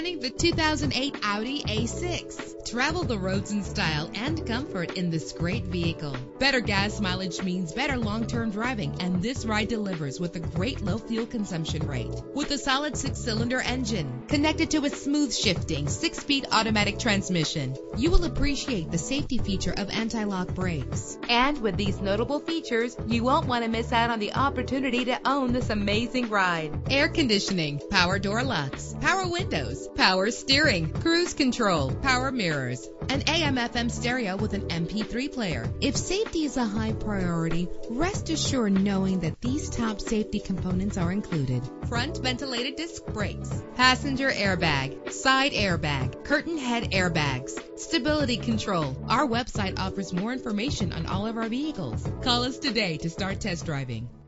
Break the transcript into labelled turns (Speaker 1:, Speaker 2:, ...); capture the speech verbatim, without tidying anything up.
Speaker 1: Presenting the two thousand eight Audi A six. Travel the roads in style and comfort in this great vehicle. Better gas mileage means better long-term driving, and this ride delivers with a great low fuel consumption rate. With a solid six-cylinder engine connected to a smooth shifting six-speed automatic transmission, you will appreciate the safety feature of anti-lock brakes. And with these notable features, you won't want to miss out on the opportunity to own this amazing ride. Air conditioning, power door locks, power windows, power steering, cruise control, power mirrors, an A M F M stereo with an M P three player. If safety is a high priority, rest assured knowing that these top safety components are included: front ventilated disc brakes, passenger airbag, side airbag, curtain head airbags, stability control. Our website offers more information on all of our vehicles. Call us today to start test driving.